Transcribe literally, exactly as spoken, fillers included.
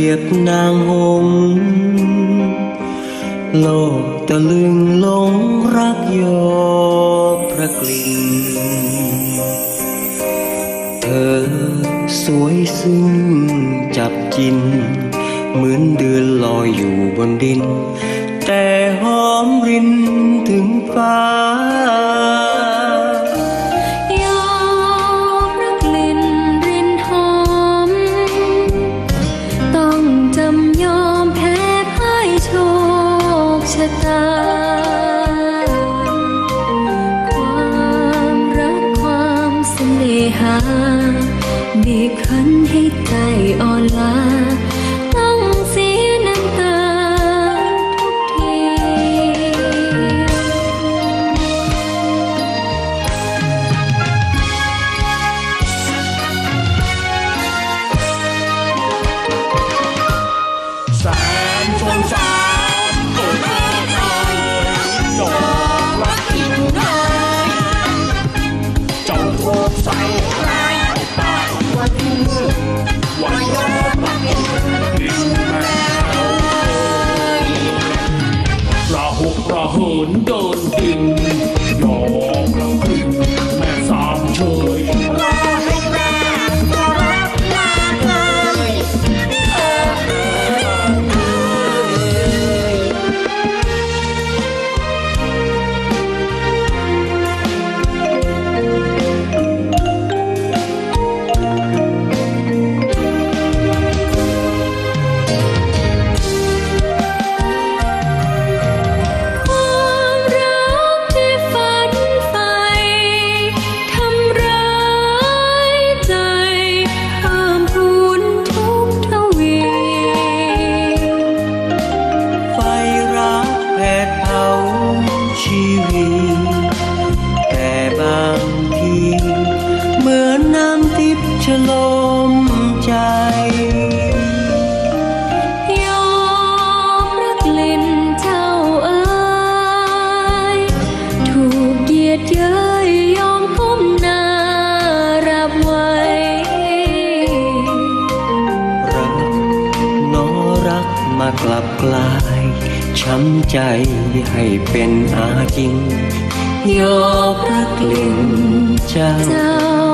ยบนางหงส์โลกตะลึงหลงรักยอพระกลิ่นเธอสวยซึ้งจับจินเหมือนเดือนลอยอยู่บนดินแต่หอมรินถึงฟ้ายอมรักลิ่นรินหอมต้องจำยอมแพ้พ่ายโชคชะตาความรักความเสน่หาบีบคั้นให้ใจอ่อนล้าต้องเสียน้ำตาทุกทีแสนชนสารโอ้โหดอกรักอิ่มเลยเจ้าโคกใส่ร้ายตายวันวันยอมรักอิ่มอิ่มแม่ระหกระเหินเดินดินยอมรักอิ่มแม่สามเฉยรอให้แม่ก็รับลาเลยฉลมใจยอมรักเล่นเจ้าเอ๋ยถูกเหยียดเย้ยยอมก้มหน้ารับไว้รักน้อรักมากลับกลายช้ำใจให้เป็นอาจริงยอมรักเล่นเจ้า